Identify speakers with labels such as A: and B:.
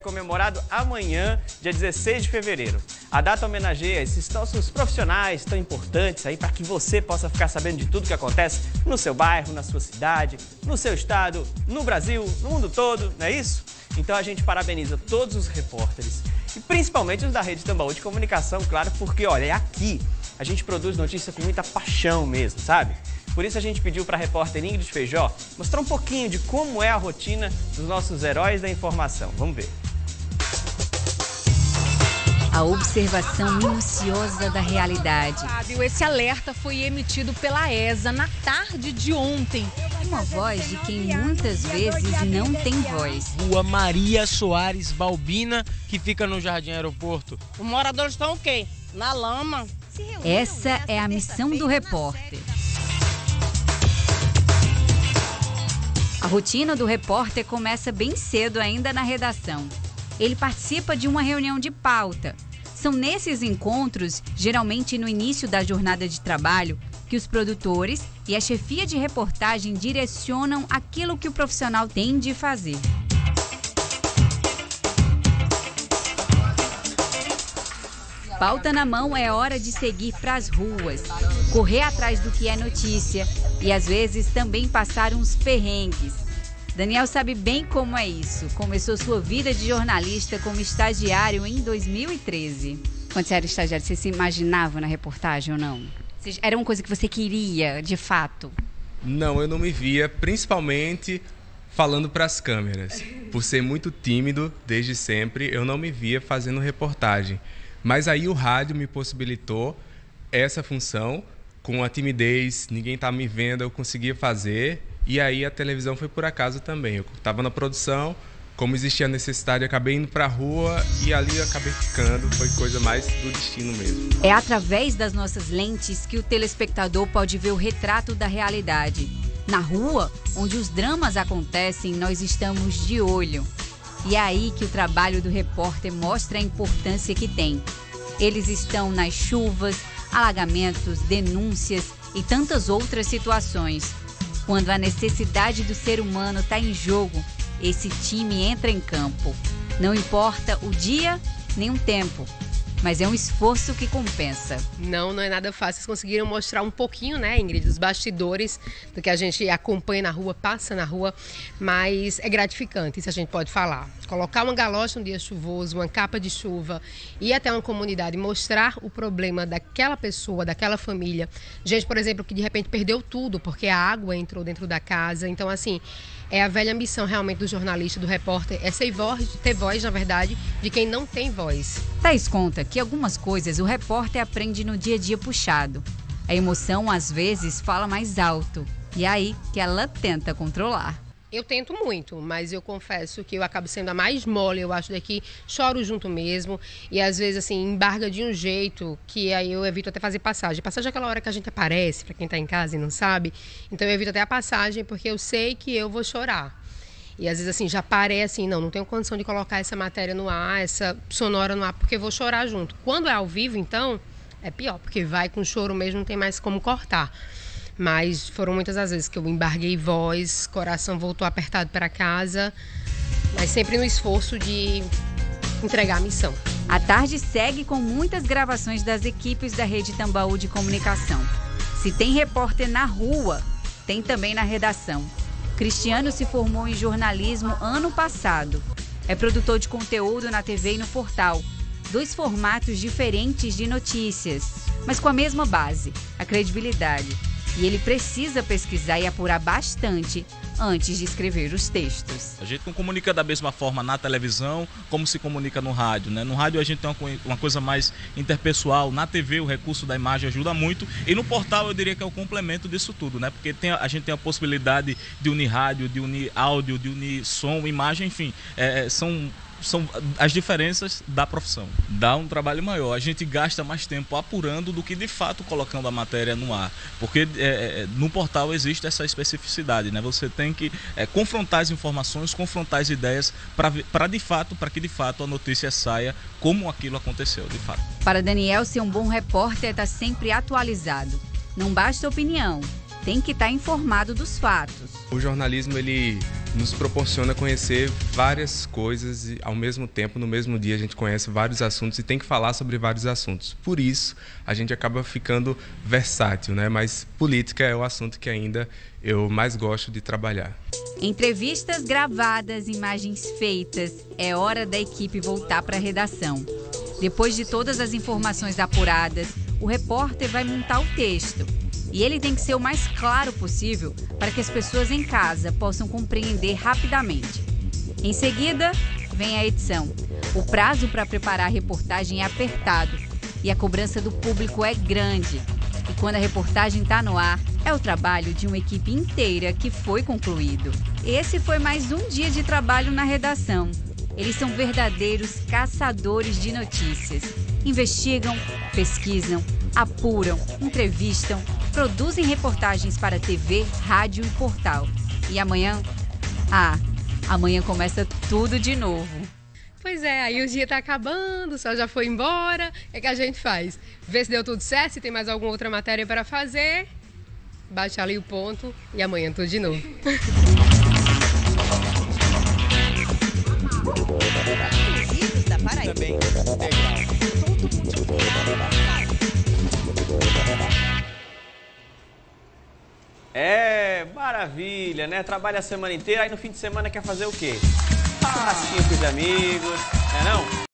A: comemorado amanhã, dia 16 de fevereiro. A data homenageia esses nossos profissionais tão importantes aí para que você possa ficar sabendo de tudo que acontece no seu bairro, na sua cidade, no seu estado, no Brasil, no mundo todo, não é isso? Então a gente parabeniza todos os repórteres e principalmente os da Rede Tambaú de Comunicação, claro, porque olha, é aqui a gente produz notícia com muita paixão mesmo, sabe? Por isso a gente pediu para a repórter Ingrid Feijó mostrar um pouquinho de como é a rotina dos nossos heróis da informação. Vamos ver.
B: A observação minuciosa da realidade.
C: Esse alerta foi emitido pela ESA na tarde de ontem.
B: Uma voz de quem muitas vezes não tem voz.
D: Rua Maria Soares Balbina, que fica no Jardim Aeroporto.
E: Os moradores estão o quê? Na lama.
B: Essa é a missão do repórter. A rotina do repórter começa bem cedo ainda na redação. Ele participa de uma reunião de pauta. São nesses encontros, geralmente no início da jornada de trabalho, que os produtores e a chefia de reportagem direcionam aquilo que o profissional tem de fazer. Pauta na mão é hora de seguir para as ruas, correr atrás do que é notícia e às vezes também passar uns perrengues. Daniel sabe bem como é isso. Começou sua vida de jornalista como estagiário em 2013. Quando você era estagiário, você se imaginava na reportagem ou não? Era uma coisa que você queria, de fato?
F: Não, eu não me via, principalmente falando para as câmeras. Por ser muito tímido desde sempre, eu não me via fazendo reportagem. Mas aí o rádio me possibilitou essa função. Com a timidez, ninguém estava me vendo, eu conseguia fazer. E aí a televisão foi por acaso também. Eu estava na produção, como existia a necessidade, eu acabei indo para a rua e ali eu acabei ficando. Foi coisa mais do destino mesmo.
B: É através das nossas lentes que o telespectador pode ver o retrato da realidade. Na rua, onde os dramas acontecem, nós estamos de olho. E é aí que o trabalho do repórter mostra a importância que tem. Eles estão nas chuvas, alagamentos, denúncias e tantas outras situações. Quando a necessidade do ser humano está em jogo, esse time entra em campo. Não importa o dia nem o tempo, mas é um esforço que compensa.
C: Não é nada fácil. Vocês conseguiram mostrar um pouquinho, né, Ingrid, dos bastidores do que a gente acompanha na rua, passa na rua, mas é gratificante, isso a gente pode falar. Colocar uma galocha um dia chuvoso, uma capa de chuva, ir até uma comunidade, mostrar o problema daquela pessoa, daquela família. Gente, por exemplo, que de repente perdeu tudo porque a água entrou dentro da casa. Então, assim, é a velha missão realmente do jornalista, do repórter, é ter voz, na verdade, de quem não tem voz.
B: Thaís conta que algumas coisas o repórter aprende no dia a dia puxado. A emoção, às vezes, fala mais alto. E é aí que ela tenta controlar.
C: Eu tento muito, mas eu confesso que eu acabo sendo a mais mole, eu acho, daqui, choro junto mesmo, e às vezes, assim, embarga de um jeito que aí eu evito até fazer passagem. Passagem é aquela hora que a gente aparece, para quem está em casa e não sabe, então eu evito até a passagem, porque eu sei que eu vou chorar. E às vezes, assim, já parece assim, não tenho condição de colocar essa matéria no ar, essa sonora no ar, porque eu vou chorar junto. Quando é ao vivo, então, é pior, porque vai com choro mesmo, não tem mais como cortar. Mas foram muitas as vezes que eu embarguei voz, coração voltou apertado para casa, mas sempre no esforço de entregar a missão.
B: A tarde segue com muitas gravações das equipes da Rede Tambaú de Comunicação. Se tem repórter na rua, tem também na redação. Cristiano se formou em jornalismo ano passado. É produtor de conteúdo na TV e no portal. 2 formatos diferentes de notícias, mas com a mesma base, a credibilidade. E ele precisa pesquisar e apurar bastante antes de escrever os textos.
G: A gente não comunica da mesma forma na televisão como se comunica no rádio, né? No rádio a gente tem uma coisa mais interpessoal, na TV o recurso da imagem ajuda muito e no portal eu diria que é o complemento disso tudo, né? Porque a gente tem a possibilidade de unir rádio, de unir áudio, de unir som, imagem, enfim, são as diferenças da profissão. Dá um trabalho maior, a gente gasta mais tempo apurando do que de fato colocando a matéria no ar, porque no portal existe essa especificidade, né? Você tem que confrontar as informações, confrontar as ideias para que de fato a notícia saia como aquilo aconteceu, de fato.
B: Para Daniel, ser um bom repórter é estar sempre atualizado. Não basta opinião, tem que estar informado dos fatos.
F: O jornalismo, ele nos proporciona conhecer várias coisas e, ao mesmo tempo, no mesmo dia, a gente conhece vários assuntos e tem que falar sobre vários assuntos. Por isso, a gente acaba ficando versátil, né? Mas política é o assunto que ainda eu mais gosto de trabalhar.
B: Entrevistas gravadas, imagens feitas. É hora da equipe voltar para a redação. Depois de todas as informações apuradas, o repórter vai montar o texto. E ele tem que ser o mais claro possível para que as pessoas em casa possam compreender rapidamente. Em seguida, vem a edição. O prazo para preparar a reportagem é apertado e a cobrança do público é grande. E quando a reportagem está no ar, é o trabalho de uma equipe inteira que foi concluído. Esse foi mais um dia de trabalho na redação. Eles são verdadeiros caçadores de notícias. Investigam, pesquisam, apuram, entrevistam, produzem reportagens para TV, rádio e portal. E amanhã? Amanhã começa tudo de novo.
C: Pois é, aí o dia tá acabando, o sol já foi embora. O que a gente faz? Vê se deu tudo certo, se tem mais alguma outra matéria para fazer. Bate ali o ponto e amanhã tudo de novo.
A: É, maravilha, né? Trabalha a semana inteira, aí no fim de semana quer fazer o quê? Passinho com os amigos, não é não?